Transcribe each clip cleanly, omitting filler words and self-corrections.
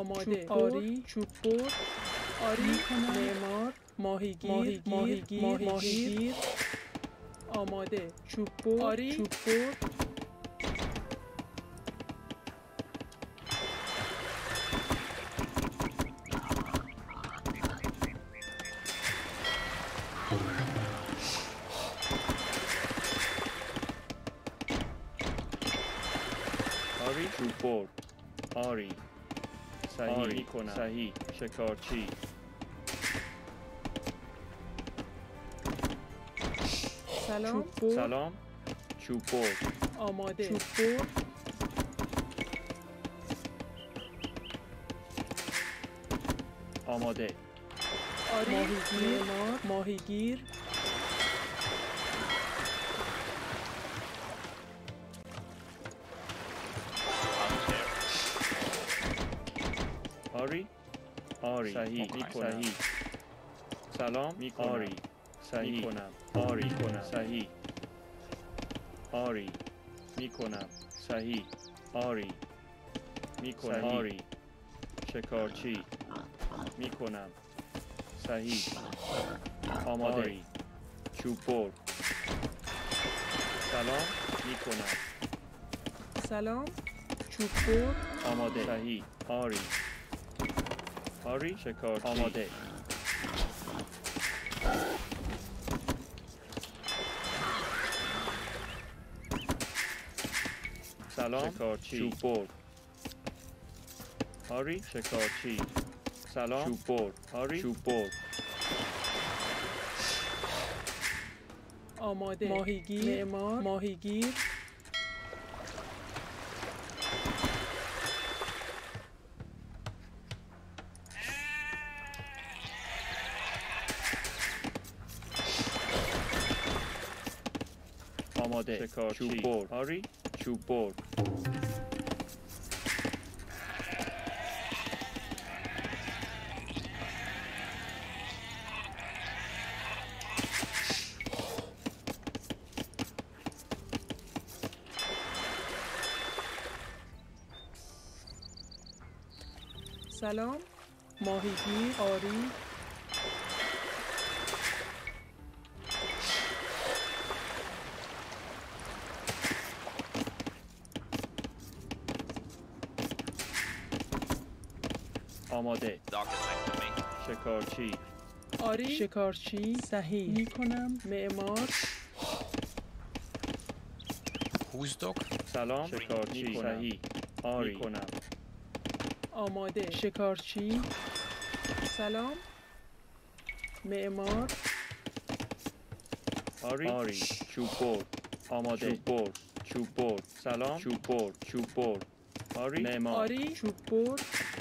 آماده. آری چوب بر. آری معمار ماهیگیر آماده. چوب بر. آری چوب بر. آری چوب بر. آری صحیح میکنم. صحیح شکارچی. سلام چوب بر. سلام چوب بر. آماده. چوب بر. آماده. آری معمار ماهیگیر آری آری صحیح میکنم. سلام میکنم. آری صحیح میکنم. آری کنم. صحیح آری میکنم. صحیح آری میکنم. آری شکارچی میکنم. صحیح آماده. آری چوب بر. سلام میکنم. سلام چوب بر. آماده. صحیح آری آری شکارچی. آماده. سلام شکارچی. چوب بر. آری شکارچی. سلام چوب بر. آری چوب بر. آماده. ماهیگیر معمار ماهیگیر آماده. شکارچی. چوب بر. آری چوب بر. سلام ماهیگیر آری آماده. شکارچی. آری شکارچی صحیح میکنم. معمار Whose dog? سلام شکارچی. صحیح آری کنم. آماده. شکارچی سلام معمار آری آری چوب بر. آماده. چوب بر. چوب بر. سلام چوب بر. چوب بر. آری معمار. آری چوب بر.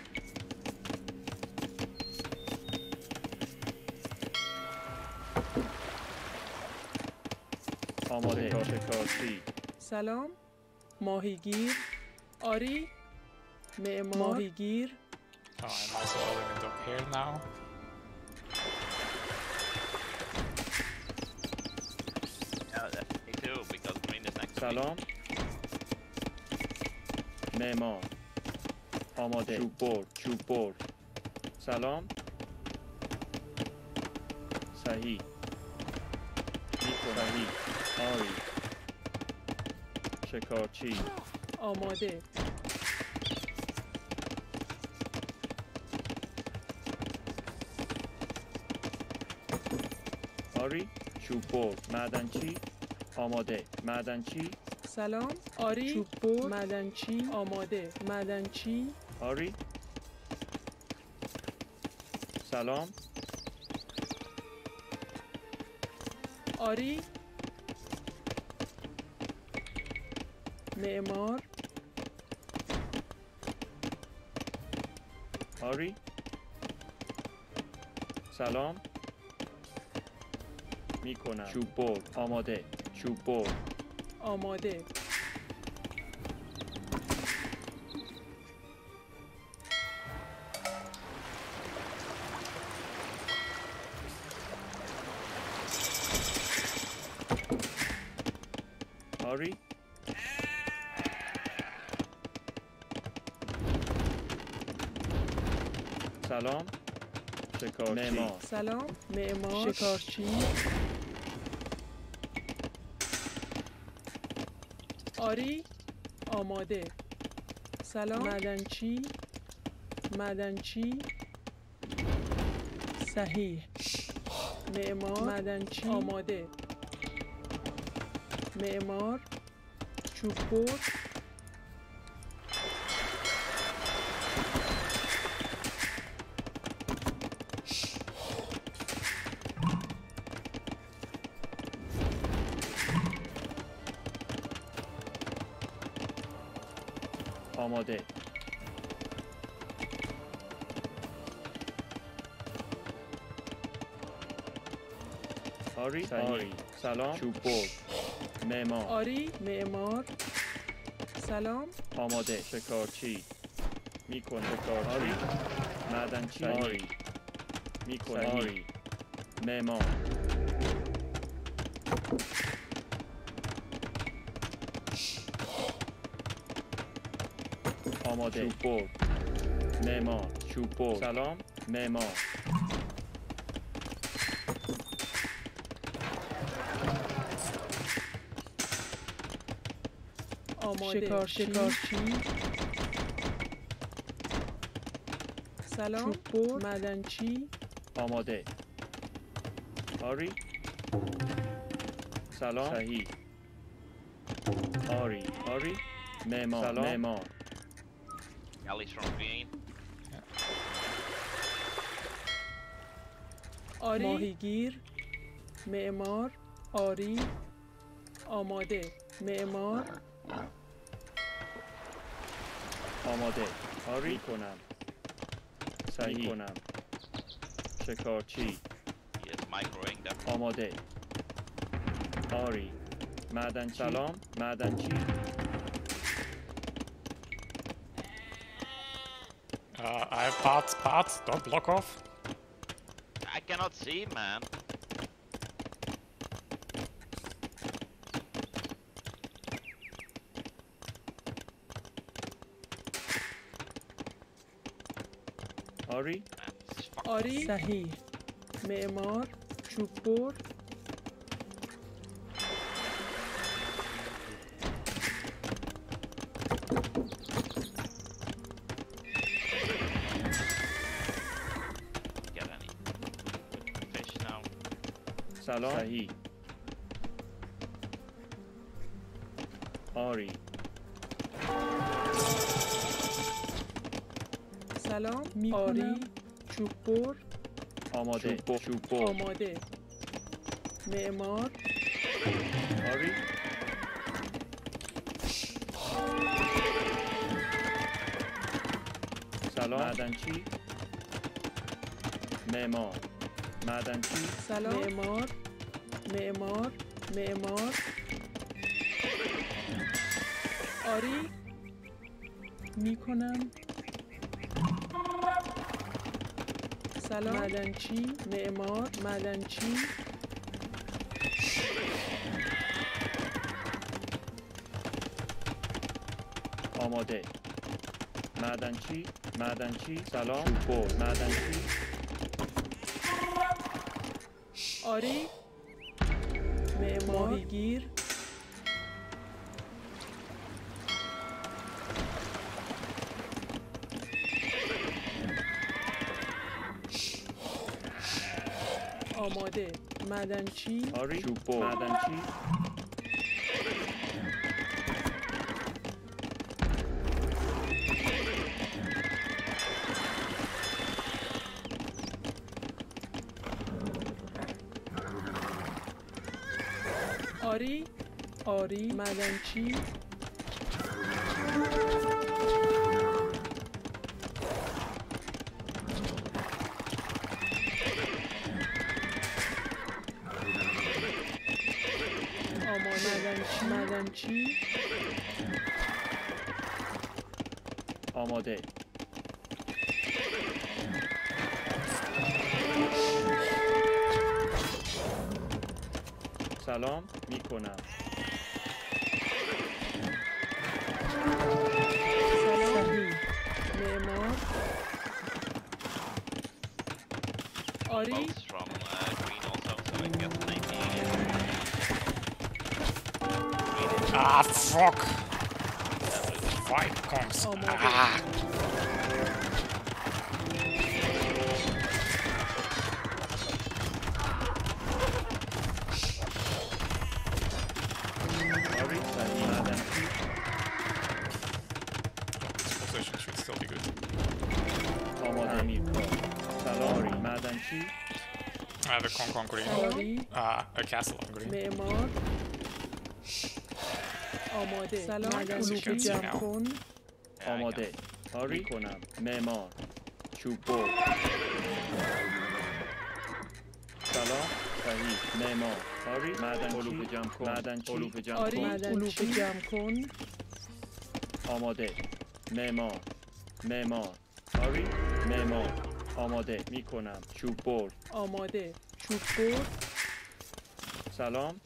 آماده. شکارچی. سلام ماهیگیر آری معمار ماهیگیر Oh, I'm also building a dog here now. Yeah, me too, because green is next to me. سلام معمار. آماده. چوب بر. چوب بر. سلام صحیح میکنم. صحیح آری شکارچی. آماده. آری چوب بر. معدنچی. آماده. معدنچی. سلام آری چوب بر. معدنچی آماده. معدنچی آری سلام آری معمار آری سلام میکنم. چوب بر. آماده. چوب بر. آماده. آری سلام شکارچی معمار سلام معمار شکارچی آری آماده سلام معدنچی معدنچی صحیح معمار معدنچی آماده معمار چوب‌بر آماده آری آری سلام چوب‌بر معمار آری معمار سلام آماده شکارچی میکنه شکارچی آری معدنچی آری میکنه آری معمار آماده چوب‌بر معمار چوب‌بر سلام معمار آماده شکارچی سلام چوب‌بر معدنچی آماده آری سلام صحیح آری آری معمار سلام معمار Alice from Green. آری ماهیگیر معمار آری آماده معمار آماده آری کنم صحیح کنم شکارچی He is microwaving them. آماده آری معدنچی سلام معدنچی I have parts, don't block off. I cannot see, man. آری Man, this is fucking آری صحیح معمار چوب‌بر get any fish now. سلام صحیح آری سلام آری چوب‌بر آماده چوب‌بر آماده معمار آری سلام معدنچی معمار معدنچی سلام معمار معمار معمار آری میکنم سلام معدنچی معمار معدنچی آماده معدنچی معدنچی سلام چوب‌بر معدنچی آری معمار ماهیگیر آماده معدنچی آری چوب‌بر معدنچی آری آری معدنچی معدنچی آماده سلام میکنم صحیح معمار آری boats from green also, so we can get 90. Ah, fuck! White comes. آماده. Ah! آری صحیح معدنچی This position should still be good. آماده تعمیرکار سلام آری معدنچی I have a Kong green. آری A castle on green. معمار آماده سلام guys, you علوف can see جمع now. کن آماده آری کنم معمار چوب برد سلام صحیح معمار آری معدنچی علوف جمع کن معدنچی علوف جمع آری کن علوف جمع کن آماده معمار معمار آری معمار آماده میکنم چوب برد آماده چوب برد سلام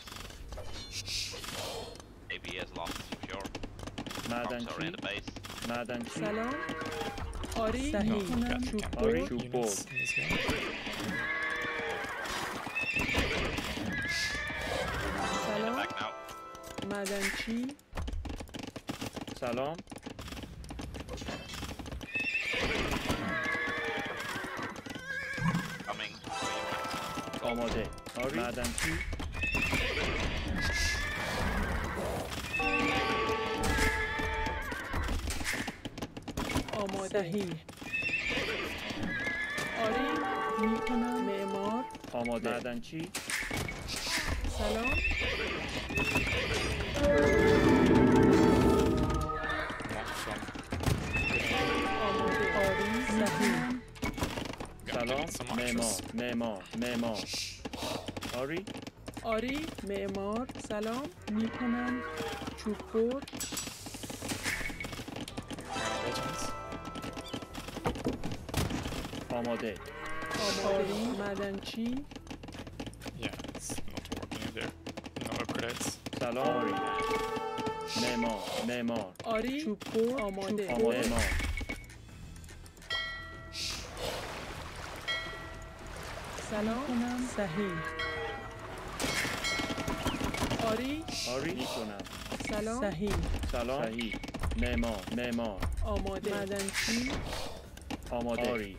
AB has lost for sure. Bombs are معدنچی in the base. معدنچی سلام آری No, صحیح you کنم can't- چوب can't آری برد چوب units برد in this game. سلام Back now. معدنچی سلام Coming. آماده آری معدنچی آماده صحیح آری میکنم معمار آماده معدنچی سلام One from آماده آری صحیح gonna سلام need some معمار archers. معمار معمار آری آری معمار سلام میکنم چوب برد Regiments. آماده آری معدنچی Yeah, it's not working either. No upgrades. سلام آری معمار معمار آری چوب برد آماده آماده معمار سلام کنم صحیح آری آری میکنم سلام صحیح سلام صحیح معمار معمار آماده معدنچی آماده آری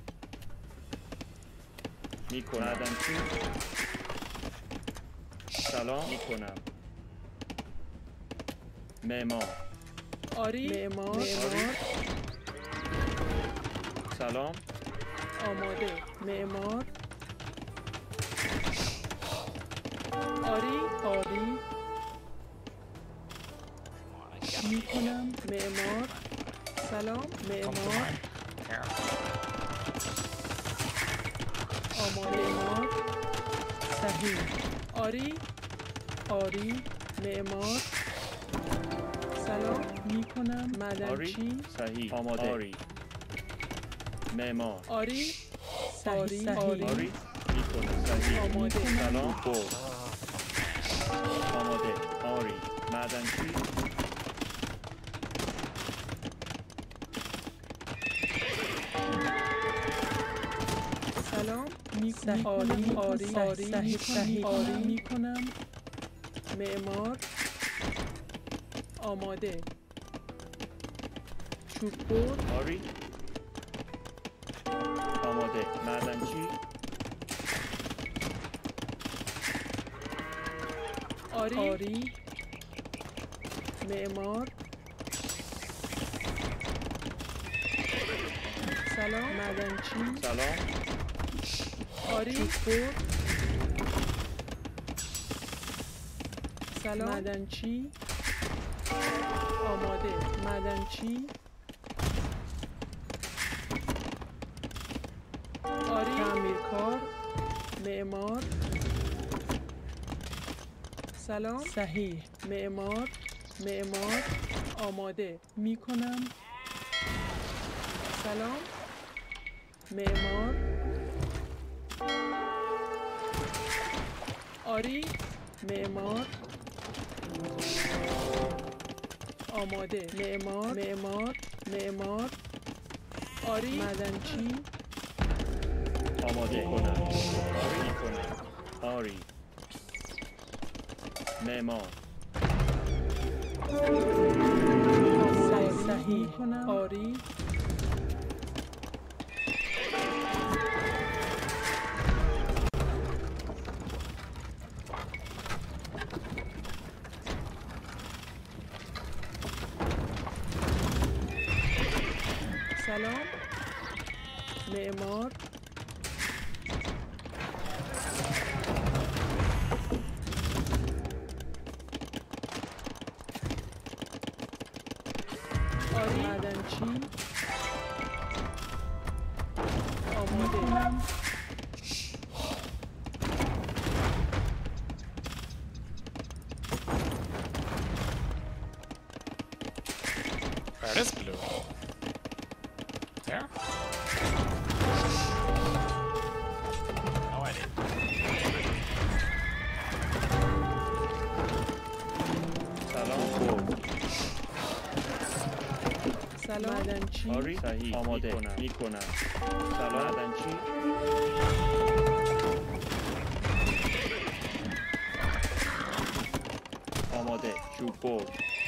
میکنم معدنچی سلام میکنم معمار آری معمار معمار سلام آماده معمار آری آری میکنم معمار سلام Come to معمار mine. Here. آماده معمار صحیح آری آری معمار سلام میکنم آری معدنچی صحیح آماده آری معمار آری صحیح آری میکنم صحیح آماده. سلام برد آماده آری معدنچی سلام میکنم آری آری آری صحیح آری میکنم معمار آماده چوب برد آری آماده معدنچی آری آری معمار سلام معدنچی سلام آری چوب برد سلام معدنچی آماده معدنچی آری تعمیرکار معمار سلام صحیح معمار معمار آماده میکنم سلام معمار آری معمار آماده معمار معمار معمار آری معدنچی آماده کنم. آری کنم. آری. معمار. صحیح کنم. آری. سلام. معمار. آری. معدنچی. آماده کنم. Where is blue? There? No idea. سلام برد. سلام. معدنچی. آری صحیح. آماده کنم. میکنم. سلام معدنچی. آماده. چوب برد.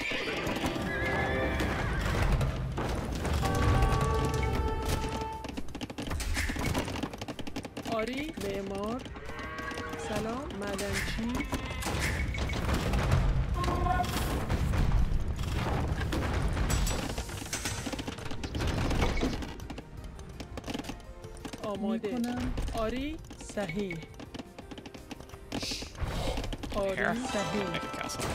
آری. معمار. سلام. معدنچی. آماده کنم. آری. صحیح. آری. Here? صحیح. Make a castle.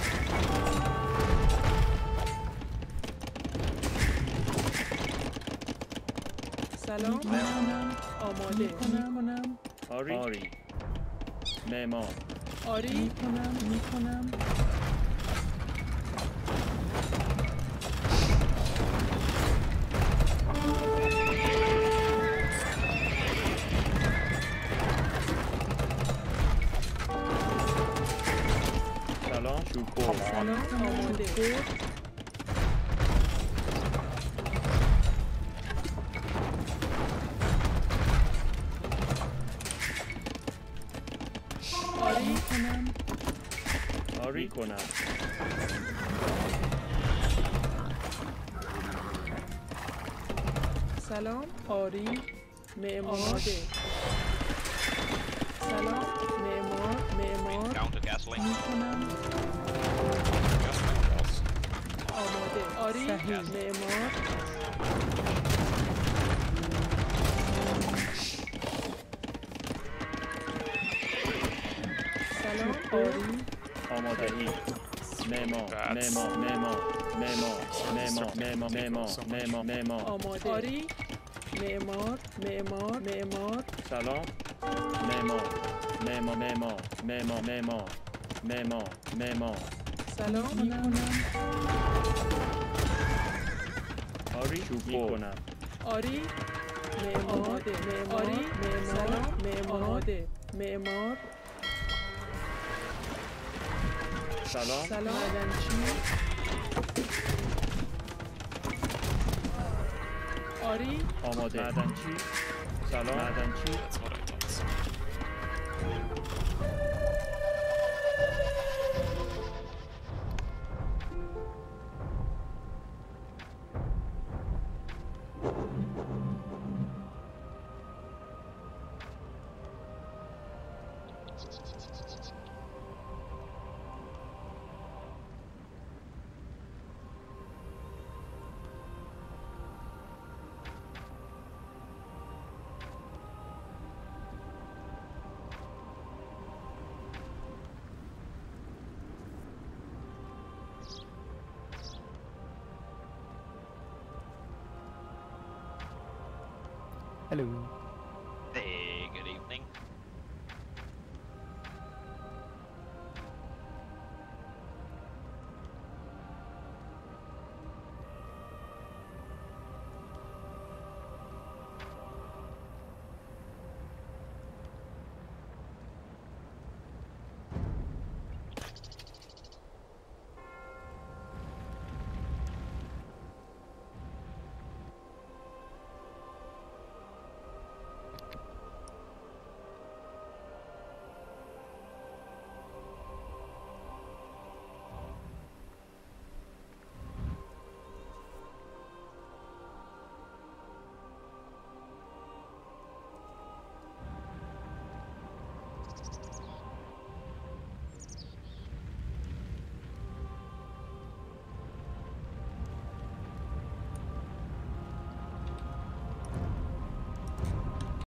سلام. میکنم. آماده کنم. آری. آری. معمار. آری. میکنم. سلام چوب برد. سلام. آماده. آری کنم. آری کنم. سلام. آری. معمار. آماده. سلام. معمار. Down to castling. میکنم. Castle walls. آماده. آری. صحیح. معمار. سلام. آری. آماده ای. معمار. آماده. آری. معمار. سلام. معمار. سلام. میکنم. آری چوب میکنم. آری. معمار. آری. سلام. آماده. معمار. سلام. سلام. معدنچی. آری. آماده. معدنچی. سلام. معدنچی. That's what I thought. Hello. Hey.